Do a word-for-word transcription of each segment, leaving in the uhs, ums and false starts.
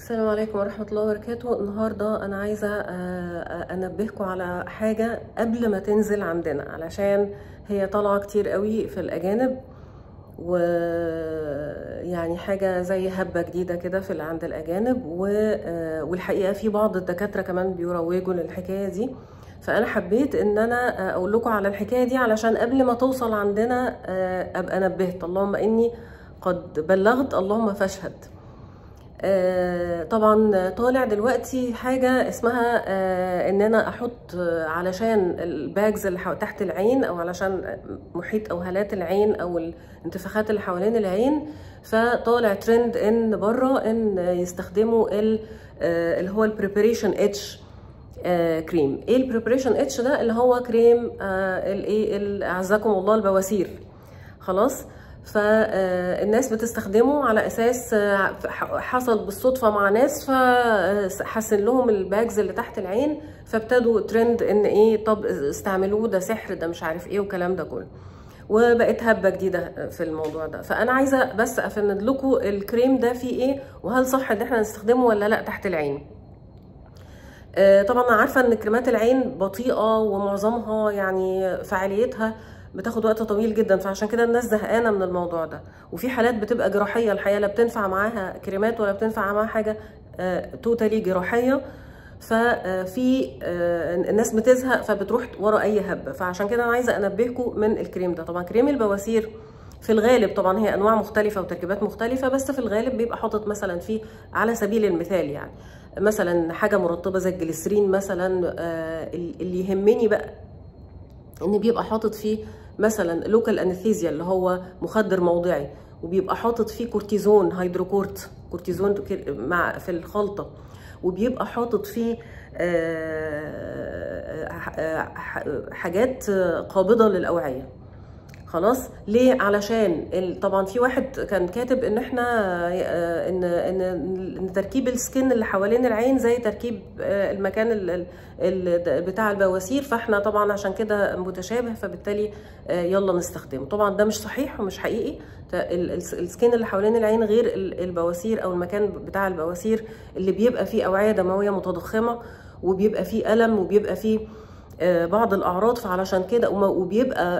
السلام عليكم ورحمة الله وبركاته. النهاردة أنا عايزة أنبهكم على حاجة قبل ما تنزل عندنا، علشان هي طالعة كتير قوي في الأجانب، ويعني حاجة زي هبة جديدة كده في عند الأجانب، والحقيقة في بعض الدكاترة كمان بيروجوا للحكاية دي. فأنا حبيت إن أنا أقول لكم على الحكاية دي علشان قبل ما توصل عندنا أبقى نبهت. اللهم إني قد بلغت، اللهم فاشهد. آه طبعا طالع دلوقتي حاجة اسمها آه ان انا احط آه علشان الباجز اللي تحت العين، او علشان محيط او هالات العين او الانتفاخات اللي حوالين العين. فطالع ترند ان بره ان يستخدموا آه اللي هو البريبريشن اتش آه كريم. ايه البريبريشن اتش ده؟ اللي هو كريم آه الايه اعزكم الله البواسير. خلاص، فالناس بتستخدمه على اساس حصل بالصدفه مع ناس فحسن لهم الباجز اللي تحت العين، فابتدوا ترند ان ايه، طب استعملوه، ده سحر، ده مش عارف ايه والكلام ده كله، وبقت هبه جديده في الموضوع ده. فانا عايزه بس افند لكم الكريم ده فيه ايه، وهل صح ان احنا نستخدمه ولا لا تحت العين. طبعا انا عارفه ان كريمات العين بطيئه ومعظمها يعني فعاليتها بتاخد وقت طويل جدا، فعشان كده الناس زهقانه من الموضوع ده. وفي حالات بتبقى جراحيه الحقيقه، لا بتنفع معاها كريمات ولا بتنفع معاها حاجه آه توتالي جراحيه. ففي آه الناس بتزهق فبتروح ورا اي هبه. فعشان كده انا عايزه انبهكم من الكريم ده. طبعا كريم البواسير في الغالب، طبعا هي انواع مختلفه وتركيبات مختلفه، بس في الغالب بيبقى حاطط مثلا فيه على سبيل المثال يعني مثلا حاجه مرطبه زي الجليسرين مثلا. آه اللي يهمني بقى ان بيبقى حاطط فيه مثلا لوكال انستيزيا اللي هو مخدر موضعي، وبيبقى حاطط فيه كورتيزون هيدروكورت، كورتيزون مع في الخلطه، وبيبقى حاطط فيه حاجات قابضه للاوعيه. خلاص، ليه؟ علشان طبعا في واحد كان كاتب ان احنا ان ان ان تركيب السكن اللي حوالين العين زي تركيب المكان ال ال بتاع البواسير، فاحنا طبعا عشان كده متشابه فبالتالي يلا نستخدمه. طبعا ده مش صحيح ومش حقيقي. السكن اللي حوالين العين غير البواسير او المكان بتاع البواسير اللي بيبقى فيه اوعيه دمويه متضخمه، وبيبقى فيه الم، وبيبقى فيه بعض الاعراض. فعلشان كده وبيبقى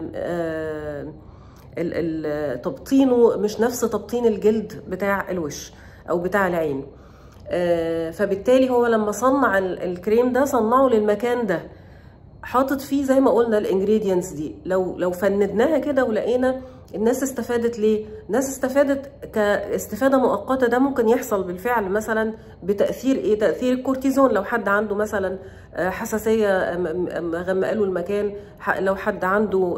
تبطينه مش نفس تبطين الجلد بتاع الوش او بتاع العين. فبالتالي هو لما صنع الكريم ده صنعه للمكان ده، حاطط فيه زي ما قلنا الانجريدينتس دي. لو لو فندناها كده ولقينا الناس استفادت. ليه؟ الناس استفادت كاستفاده مؤقته، ده ممكن يحصل بالفعل مثلا بتاثير ايه؟ تاثير الكورتيزون. لو حد عنده مثلا حساسيه غمق له المكان، لو حد عنده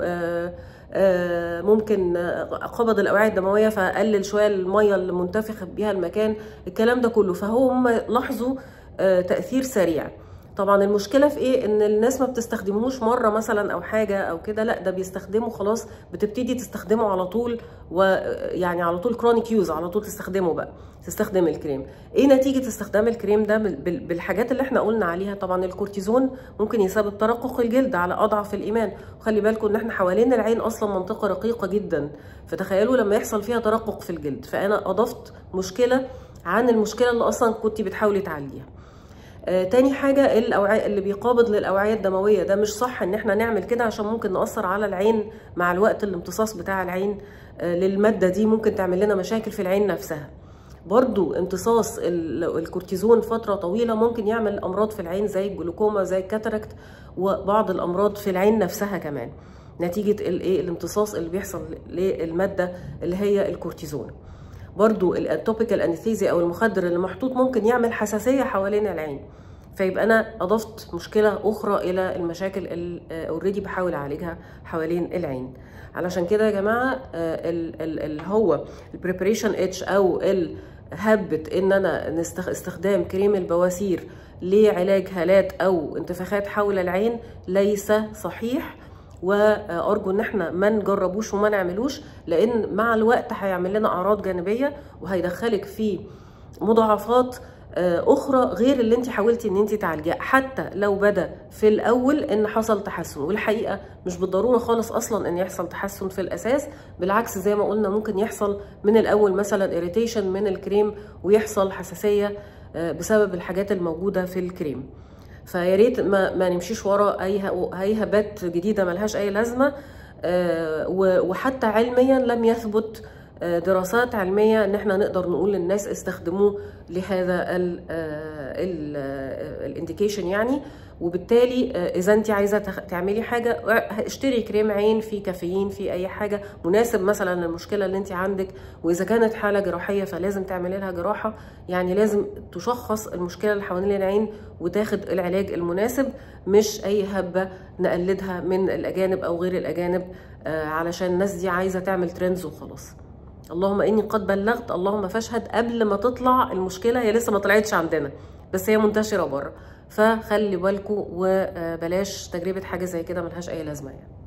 ممكن قبض الاوعيه الدمويه فقلل شويه الميه اللي منتفخ بيها المكان، الكلام ده كله. فهم لاحظوا تاثير سريع. طبعا المشكله في ايه؟ ان الناس ما بتستخدموش مره مثلا او حاجه او كده، لا ده بيستخدموا خلاص، بتبتدي تستخدمه على طول، ويعني على طول كرونيك يوز، على طول تستخدمه بقى، تستخدم الكريم. ايه نتيجه استخدام الكريم ده بالحاجات اللي احنا قلنا عليها؟ طبعا الكورتيزون ممكن يسبب ترقق الجلد على اضعف الايمان، وخلي بالكم ان احنا حوالين العين اصلا منطقه رقيقه جدا، فتخيلوا لما يحصل فيها ترقق في الجلد. فانا اضفت مشكله عن المشكله اللي اصلا كنت بتحاولي تعالجيها. آه تاني حاجة الأوعية اللي بيقابض للأوعية الدموية، ده مش صح ان احنا نعمل كده، عشان ممكن نأثر على العين مع الوقت. الامتصاص بتاع العين آه للمادة دي ممكن تعمل لنا مشاكل في العين نفسها. برضو امتصاص الكورتيزون فترة طويلة ممكن يعمل أمراض في العين زي الجلوكوما، زي الكاتاراكت، وبعض الأمراض في العين نفسها كمان، نتيجة الايه الامتصاص اللي بيحصل للمادة اللي هي الكورتيزون. برضو التوبيكال انستيزيا او المخدر اللي محطوط ممكن يعمل حساسيه حوالين العين. فيبقى انا اضفت مشكله اخرى الى المشاكل اللي اوريدي بحاول اعالجها حوالين العين. علشان كده يا جماعه اللي هو البريبريشن اتش او هبه ان انا استخدام كريم البواسير لعلاج هالات او انتفاخات حول العين ليس صحيح، وارجو ان احنا ما نجربوش وما نعملوش، لان مع الوقت هيعمل لنا اعراض جانبيه وهيدخلك في مضاعفات اخرى غير اللي انت حاولتي ان انت تعالجيها، حتى لو بدا في الاول ان حصل تحسن. والحقيقه مش بالضروره خالص اصلا ان يحصل تحسن في الاساس، بالعكس زي ما قلنا ممكن يحصل من الاول مثلا اريتيشن من الكريم ويحصل حساسيه بسبب الحاجات الموجوده في الكريم. فيا ريت ما, ما نمشيش ورا اي هيهبات جديده ملهاش اي لازمه. وحتى علميا لم يثبت دراسات علميه ان احنا نقدر نقول للناس استخدموه لهذا الانديكيشن يعني. وبالتالي اذا انت عايزه تعملي حاجه اشتري كريم عين فيه كافيين، فيه اي حاجه مناسب مثلا للمشكله اللي انت عندك. واذا كانت حاله جراحيه فلازم تعملي لها جراحه، يعني لازم تشخص المشكله اللي حوالين العين وتاخد العلاج المناسب، مش اي هبه نقلدها من الاجانب او غير الاجانب علشان الناس دي عايزه تعمل ترندز وخلاص. اللهم اني قد بلغت، اللهم فاشهد، قبل ما تطلع المشكله. هي لسه ما طلعتش عندنا بس هي منتشره بره، فخلي بالكم وبلاش تجربه حاجه زي كده ملهاش اي لازمه يعني.